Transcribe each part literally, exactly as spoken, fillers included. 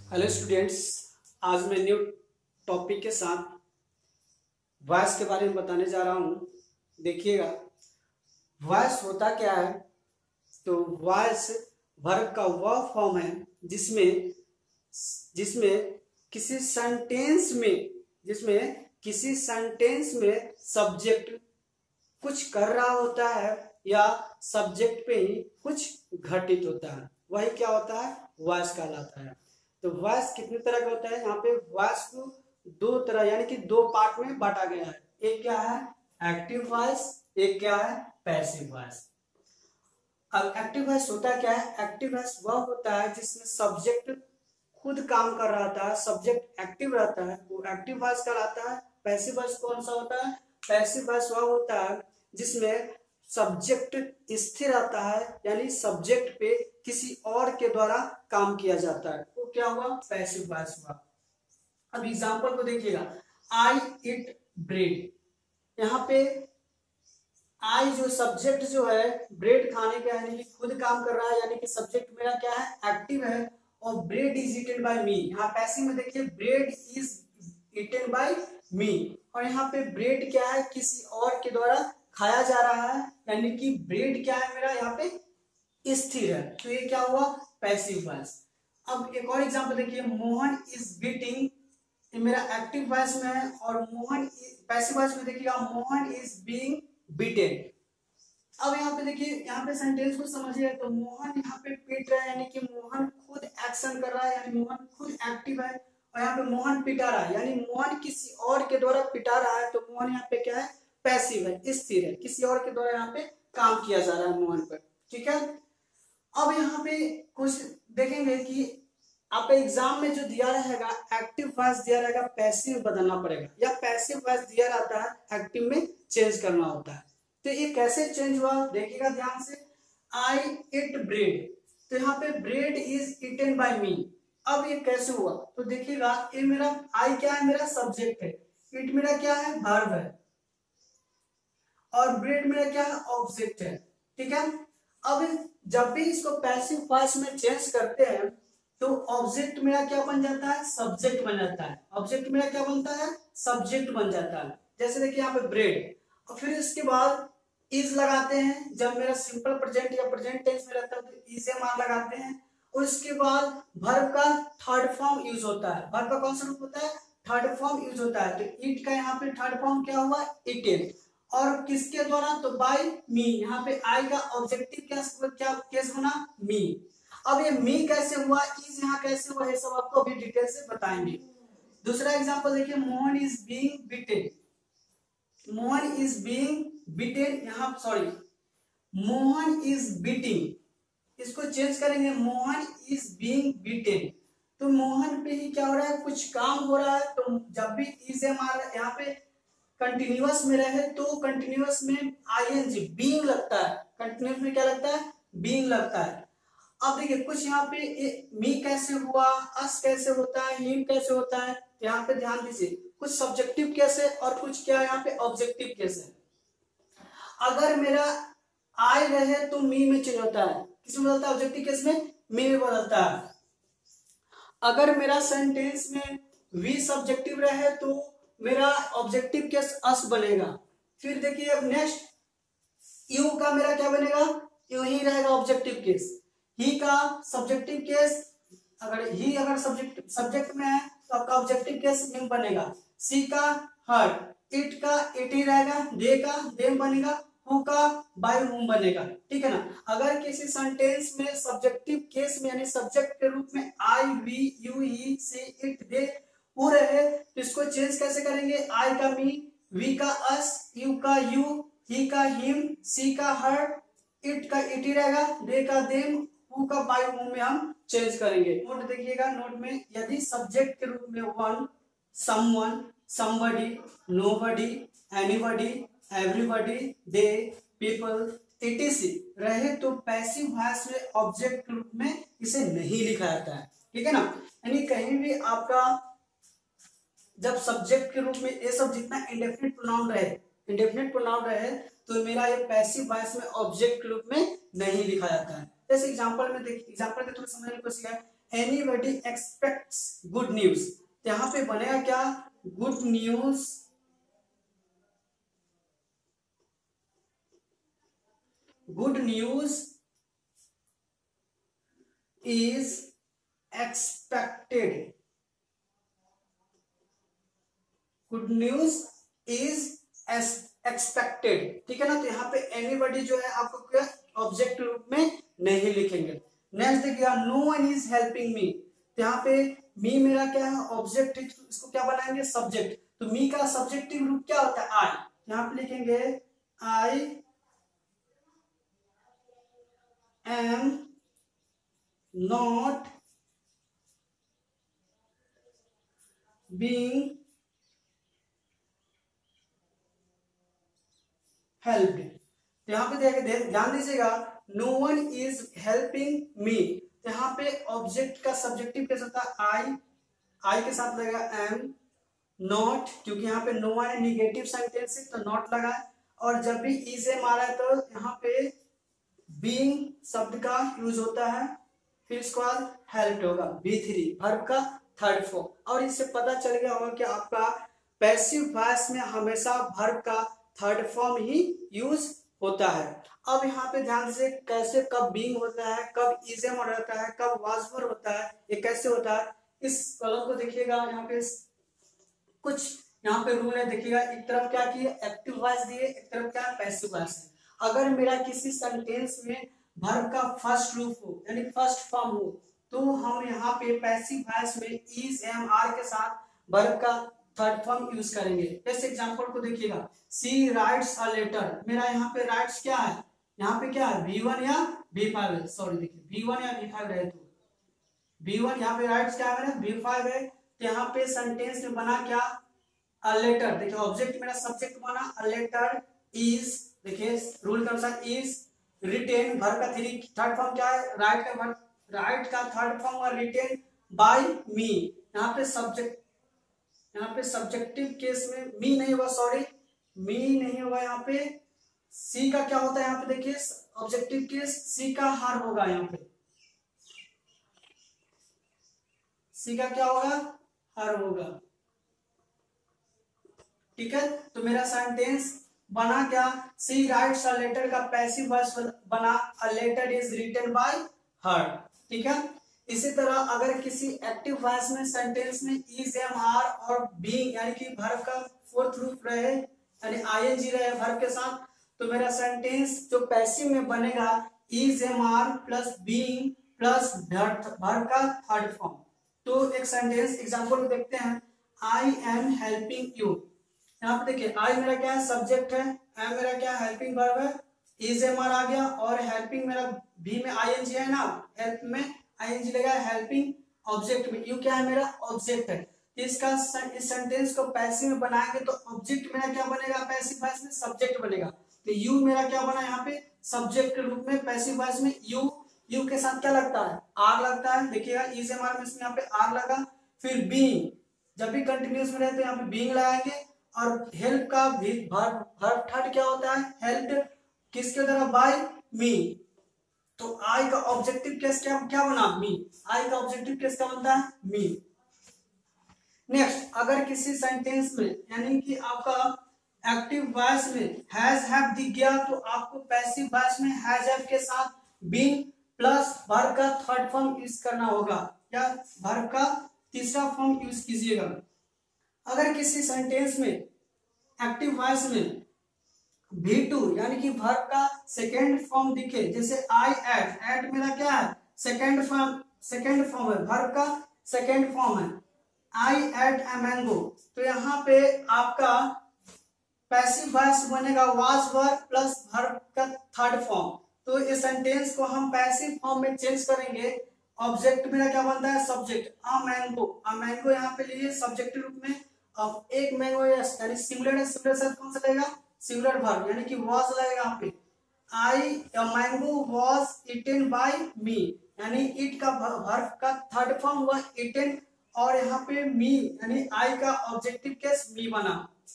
Hello students, आज मैं new topic के साथ वॉइस के बारे में बताने जा रहा हूँ। देखिएगा, वॉइस होता क्या है। तो वॉइस वर्ब का वह फॉर्म है जिसमें जिसमें किसी सेंटेंस में जिसमें किसी सेंटेंस में सब्जेक्ट कुछ कर रहा होता है या सब्जेक्ट पे ही कुछ घटित होता है, वही क्या होता है, वॉइस कहलाता है। तो वॉइस कितने तरह का होता है, यहाँ पे वॉइस को दो तरह यानी कि दो पार्ट में बांटा गया है। एक क्या है एक्टिव वॉइस, एक क्या है पैसिव वॉइस। अब एक्टिव वॉइस होता क्या है, एक्टिव वॉइस वह होता है जिसमें सब्जेक्ट खुद काम कर रहा था, सब्जेक्ट एक्टिव रहता है, वो एक्टिव वॉइस कहलाता है। पैसिव वॉइस कौन सा होता है, पैसिव वॉइस वह होता है जिसमें सब्जेक्ट स्थिर रहता है, यानी सब्जेक्ट पे किसी और के द्वारा काम किया जाता है, वो क्या हुआ, पैसिव वॉइस हुआ। अब एग्जांपल को देखिएगा, आई इट ब्रेड। यहाँ पे आई जो सब्जेक्ट जो है ब्रेड खाने का यानी कि खुद काम कर रहा है, यानी कि सब्जेक्ट मेरा क्या है, एक्टिव है। और bread is eaten by me, यहाँ पैसिव में देखिए bread is eaten by me, और यहाँ पे ब्रेड क्या है, किसी और के द्वारा खाया जा रहा है, यानी कि ब्रेड क्या है मेरा यहाँ पे स्थिर है। तो ये क्या हुआ, पैसिव वॉइस। अब एक और एग्जांपल देखिए, मोहन इज बीटिंग, ये मेरा एक्टिव वॉइस में है, और मोहन पैसिव वॉइस में देखिएगा मोहन इज बीइंग बीटेन। अब यहाँ पे देखिए, यहाँ पे सेंटेंस को समझिए, तो मोहन यहाँ पे पीट रहा है, यानी कि मोहन खुद एक्शन कर रहा है, यानी मोहन खुद एक्टिव है। और यहाँ पे मोहन पिटा रहा है, यानी मोहन किसी और के द्वारा पिटा रहा है, तो मोहन यहाँ पे क्या है, पैसिव है, स्थिर है, किसी और के द्वारा यहाँ पे काम किया जा रहा है मोहन पर। ठीक है। अब यहाँ पे कुछ देखेंगे कि आप एग्जाम में जो दिया रहेगा एक्टिव वॉइस दिया रहेगा, पैसिव बदलना पड़ेगा, या पैसिव वॉइस दिया रहता है एक्टिव में चेंज करना होता है। तो ये कैसे चेंज हुआ, देखिएगा ध्यान से। आई इट ब्रेड, तो यहाँ पे bread is eaten by me. अब ये कैसे हुआ, तो देखिएगा, ये मेरा आई क्या है, मेरा सब्जेक्ट है, इट मेरा क्या है, वर्ब है, और ब्रेड मेरा क्या है, ऑब्जेक्ट है। ठीक है। अब जब भी इसको पैसिव वॉइस में चेंज करते हैं तो ऑब्जेक्ट मेरा क्या बन जाता है, सब्जेक्ट बन जाता है। ऑब्जेक्ट मेरा क्या बनता है, सब्जेक्ट बन जाता है। जैसे देखिए यहाँ पे ब्रेड, और फिर इसके बाद इज लगाते हैं, जब मेरा सिंपल प्रेजेंट या प्रेजेंट टेंस में रहता है तो इज एम आर लगाते हैं। और उसके बाद वर्ब का थर्ड फॉर्म यूज होता है। वर्ब का कौन सा रूप होता है, थर्ड फॉर्म यूज होता है। तो इट का यहाँ पे थर्ड फॉर्म क्या हुआ, इटेन, और किसके द्वारा, तो बाय मी। यहाँ पे आई का ऑब्जेक्टिव क्या क्या केस बना, मी। अब ये मी कैसे हुआ, इज यहाँ कैसे हुआ, ये सब आपको अभी डिटेल से बताएंगे। दूसरा एग्जांपल देखिए, Mohan is being beaten. Mohan is being beaten, यहाँ सॉरी मोहन इज बीटिंग, इसको चेंज करेंगे, मोहन इज बीइंग बीटेन। तो मोहन पे ही क्या हो रहा है, कुछ काम हो रहा है। तो जब भी इज एम आर यहाँ पे कंटिन्यूअस में रहे तो कंटिन्यूअस में आईएनजी बीइंग लगता है, कंटिन्यूअस में क्या लगता है, बीइंग लगता है। अब देखिए कुछ यहाँ पे मी कैसे हुआ, अस कैसे होता है, हिम कैसे होता है, यहाँ पे ध्यान दीजिए। कुछ सब्जेक्टिव केस है और कुछ क्या यहाँ पे ऑब्जेक्टिव केस है। अगर मेरा आई रहे तो मी में चेंज होता है, किसमें बदलता है, ऑब्जेक्टिव केस में मी में बदलता है। अगर मेरा सेंटेंस में वी सब्जेक्टिव रहे तो मेरा ऑब्जेक्टिव केस अस बनेगा। फिर देखिए नेक्स्ट यू का मेरा क्या बनेगा, यू ही रहेगा ऑब्जेक्टिव केस। ही का सब्जेक्टिव केस, अगर ही अगर सब्जेक्ट सब्जेक्ट में है तो आपका ऑब्जेक्टिव केस निम बनेगा। सी का हर, इट का इट ही रहेगा, दे का देम बनेगा, हु का बाय हुम बनेगा। ठीक है ना। अगर किसी सेंटेंस में सब्जेक्टिव केस में यानी सब्जेक्ट के रूप में I we you he she it they हो रहे तो इसको चेंज कैसे करेंगे, आई का मी, वी का अस, यू का यू, ही का हिम, सी का हर, इट का इट ही रहेगा, दे का देम, हु का बाय हुम में हम चेंज करेंगे। नोट देखिएगा, नोट में यदि सब्जेक्ट के रूप में one, someone, somebody, nobody, anybody, everybody, they, people, etc रहे तो पैसिव वॉइस में ऑब्जेक्ट के रूप में इसे नहीं लिखा जाता है। ठीक है ना। यानी कहीं भी आपका जब सब्जेक्ट के रूप में ये सब जितना इंडेफिनिट प्रोनाउन रहे इंडेफिनिट प्रोनाउन रहे तो मेरा ये पैसिव वॉइस में ऑब्जेक्ट के रूप में नहीं लिखा जाता है। जैसे एग्जांपल में देखिए, एग्जांपल के थ्रू समझने की कोशिश करें। एनीबडी एक्सपेक्ट्स गुड न्यूज, तो यहाँ पे बनेगा क्या, good news good news is expected, good news is expected, ठीक है ना। तो यहाँ पे एनीबडी जो है आपको क्या ऑब्जेक्ट रूप में नहीं लिखेंगे। नेक्स्ट देखिएगा, no one is helping me, तो यहाँ पे मी मेरा क्या है ऑब्जेक्ट, इसको क्या बनाएंगे सब्जेक्ट, तो मी का सब्जेक्टिव रूप क्या होता है आई, यहाँ पे लिखेंगे I am not being helped, तो यहाँ पे देखिए ध्यान दीजिएगा, no one is helping me, तो यहाँ पे ऑब्जेक्ट का सब्जेक्टिव कैसा होता है आई, आई के साथ लगेगा एम, नॉट क्योंकि यहाँ पे नो वन है निगेटिव सेंटेंस है तो नॉट लगा है, और जब भी इज एम आ रहा है तो यहाँ पे बीइंग शब्द का यूज होता है, फिर इसके बाद हेल्प्ड होगा बी थ्री वर्ब का थर्ड फॉर्म। और इससे पता चल गया होगा कि आपका पैसिव वॉइस में हमेशा वर्ब का थर्ड फॉर्म ही यूज होता है। अब यहाँ पे ध्यान से कैसे कब बीइंग होता है, कब इज एम होता है, कब वाज वर होता है, ये कैसे होता है, इस कॉलम को देखिएगा। यहाँ पे कुछ यहाँ पे रूल है, देखिएगा एक तरफ क्या किए एक्टिव वॉइस दिए, एक तरफ क्या पैसिव वॉइस है। अगर मेरा किसी सेंटेंस में वर्ब का फर्स्ट रूप हो यानी फर्स्ट फॉर्म हो तो हम यहाँ पे पैसिव वॉइस में इज एम आर के साथ वर्ब का थर्ड फॉर्म यूज करेंगे। जैसे एग्जांपल को देखिएगा, सी राइट्स अ लेटर, मेरा यहाँ पे राइट्स क्या है, यहाँ पे क्या है वी वन या वी फाइव है, सॉरी देखिए वी वन या वी फाइव रहे तो वी वन, यहाँ पे राइट्स क्या है वी फाइव है, तो यहाँ पे सेंटेंस में बना क्या अ लेटर, देखिए ऑब्जेक्ट मेरा सब्जेक्ट बना अ लेटर इज, देखिए रूल के अनुसार इज रिटेन, वर्ब का थ्री थर्ड फॉर्म क्या है राइट का वर्ब, राइट का थर्ड फॉर्म हुआ रिटेन बाय मी, यहाँ पे सब्जेक्ट, यहाँ पे सब्जेक्टिव केस में मी नहीं हुआ, सॉरी मी नहीं होगा, यहाँ पे सी का क्या होता है, यहाँ पे देखिए ऑब्जेक्टिव केस सी का हार होगा, यहाँ पे सी का क्या होगा हर होगा, ठीक है। तो मेरा सेंटेंस बना क्या, सी राइट्स अ लेटर का पैसिव वॉइस बना a letter is written by her, ठीक है। इसी तरह अगर किसी एक्टिव वॉइस में सेंटेंस में इज एम आर और बीइंग यानी कि वर्ब का फोर्थ रूप रहे यानी आईएनजी रहे वर्ब के साथ, तो मेरा सेंटेंस जो पैसिव में बनेगा is am are plus being plus verb का थर्ड फॉर्म। तो एक सेंटेंस एग्जांपल को देखते हैं, आई एम हेल्पिंग यू, यहाँ पे देखिए आई मेरा क्या है सब्जेक्ट है, एम मेरा क्या है हेल्पिंग वर्ब है, इज एम आर आ गया और हेल्पिंग मेरा बी में आईएनजी है ना, हेल्प में आईएनजी लगा, हेल्पिंग ऑब्जेक्ट में यू क्या है मेरा ऑब्जेक्ट है। इसका इस सेंटेंस को पैसिव में बनाएंगे तो ऑब्जेक्ट मेरा क्या बनेगा पैसिव वॉइस में सब्जेक्ट बनेगा, तो यू मेरा क्या बना यहाँ पे सब्जेक्ट के रूप में पैसिव वॉइस में यू, यू के साथ क्या लगता है आर लगता है, देखिएगा इज एम आर में इसमें यहाँ पे आर लगा, फिर बीइंग जब भी कंटिन्यूस में रहे तो यहाँ पे बीइंग लगाएंगे, और हेल्प का वर्ब थर्ड क्या होता है हेल्प्ड किसके द्वारा बाय मी, तो आई का ऑब्जेक्टिव केस क्या क्या बना मी, आई का ऑब्जेक्टिव केस क्या बनता है मी। नेक्स्ट अगर किसी सेंटेंस में यानी कि आपका एक्टिव वॉइस में हैज हैव दिख गया तो आपको पैसिव वॉइस में हैज हैव के साथ बीइंग प्लस वर्ब का थर्ड फॉर्म यूज करना होगा या वर्ब का तीसरा फॉर्म यूज कीजिएगा। अगर किसी सेंटेंस में एक्टिव वॉइस में भी टू यानी कि वर्ब का सेकेंड फॉर्म दिखे, जैसे आई एट, एट मेरा क्या है सेकेंड फॉर्म, सेकेंड फॉर्म है वर्ब का सेकेंड फॉर्म है, आई एट ए मैंगो, तो यहाँ पे आपका पैसिव वॉइस बनेगा वाज वर्ब प्लस वर्ब का थर्ड फॉर्म, तो इस सेंटेंस को हम पैसिव फॉर्म में चेंज करेंगे, ऑब्जेक्ट मेरा क्या बनता है subject a mango, a mango यहाँ पे लिए सब्जेक्ट रूप में, अब एक मैंगो यानी सिंगुलर है, सिंगुलर शब्द कौन सा लगेगा सिंगुलर वर्ब यानी कि वाज लगेगा यहाँ पे, I a mango was eaten by me यानी इट का वर्ब का थर्ड फॉर्म हुआ इटेन, और यहाँ पे मी यानी आई का ऑब्जेक्टिव केस मी बना।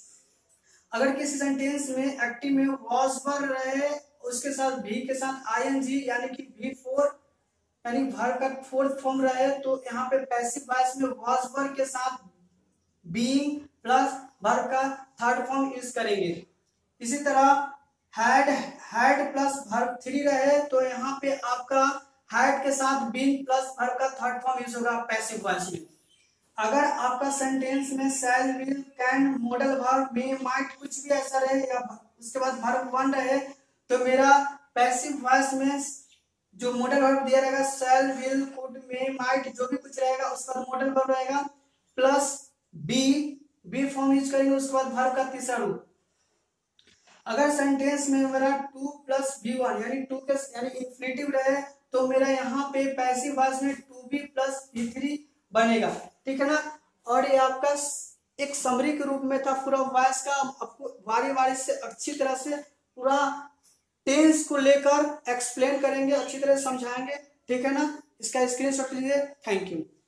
अगर किसी सेंटेंस में एक्टिव में वाज वर्ब रहे उसके साथ भी के साथ आईएनजी यानी कि भी फोर यानी वर्ब का फोर्थ फॉर्म रहे तो यहाँ पे पैसिव वॉइस में वॉज वर्ब के साथ बीइंग प्लस वर्ब का थर्ड फॉर्म यूज करेंगे। इसी तरह had had plus verb three रहे तो यहाँ पे आपका हैड के साथ बीइंग प्लस वर्ब का थर्ड फॉर्म यूज होगा पैसिव वॉइस में। अगर आपका सेंटेंस में shall will can modal verb may might कुछ भी ऐसा रहे या उसके बाद वर्ब वन रहे तो मेरा पैसिव वॉइस में जो मॉडल वर्ब दिया रहेगा shall will could may might जो भी कुछ रहेगा उसका मॉडल वर्ब रहेगा plus be be form use करेंगे उसके बाद वर्ब का तीसरा रूप। अगर सेंटेंस में मेरा टू प्लस बी वन यानी टू के यानी इन्फिनेटिव रहे तो मेरा यहाँ पे पैसिव वॉइस में to be plus B three बनेगा, ठीक है ना। और ये आपका एक समरी के रूप में था पूरा वॉइस का, आपको बारी बारी से अच्छी तरह से पूरा टेंस को लेकर एक्सप्लेन करेंगे, अच्छी तरह समझाएंगे, ठीक है ना। इसका स्क्रीनशॉट लीजिए। Thank you.